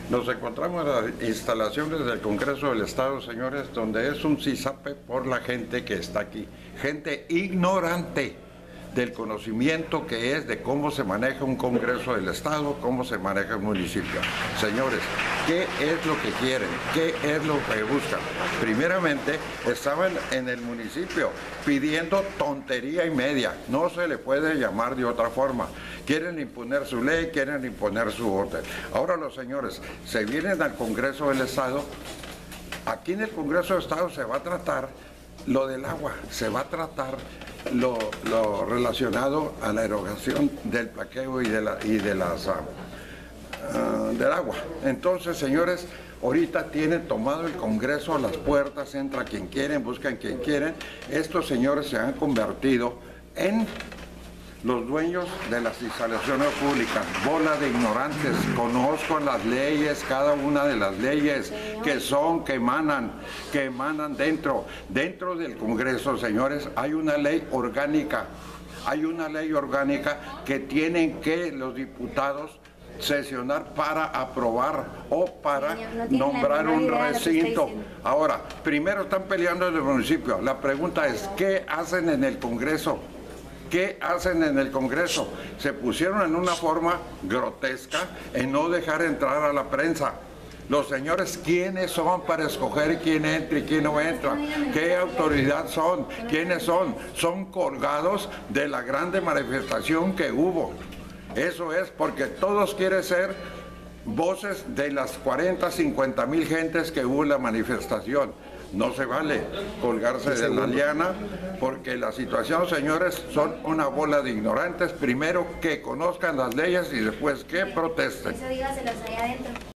Nos encontramos en las instalaciones del Congreso del Estado, señores, donde es un zizape por la gente que está aquí. Gente ignorante del conocimiento que es de cómo se maneja un Congreso del Estado, cómo se maneja un municipio. Señores, ¿qué es lo que quieren? ¿Qué es lo que buscan? Primeramente, estaban en el municipio pidiendo tontería y media. No se le puede llamar de otra forma. Quieren imponer su ley, quieren imponer su orden. Ahora los señores se vienen al Congreso del Estado. Aquí en el Congreso del Estado se va a tratar lo del agua, se va a tratar lo relacionado a la erogación del plaqueo y del agua. Entonces, señores, ahorita tienen tomado el Congreso a las puertas, entra quien quieren, buscan quien quieren. Estos señores se han convertido en los dueños de las instalaciones públicas, bola de ignorantes. Conozco las leyes, cada una de las leyes que emanan dentro del Congreso, señores. Hay una ley orgánica, que tienen que los diputados sesionar para aprobar o para nombrar un recinto. Ahora, primero están peleando en el municipio. La pregunta es, ¿qué hacen en el Congreso? ¿Qué hacen en el Congreso? Se pusieron en una forma grotesca en no dejar entrar a la prensa. Los señores, ¿quiénes son para escoger quién entra y quién no entra? ¿Qué autoridad son? ¿Quiénes son? Son colgados de la grande manifestación que hubo. Eso es porque todos quieren ser voces de las 40, 50 mil gentes que hubo en la manifestación. No se vale colgarse de la liana, porque la situación, señores, son una bola de ignorantes. Primero que conozcan las leyes y después que protesten. Eso dígaselos allá adentro.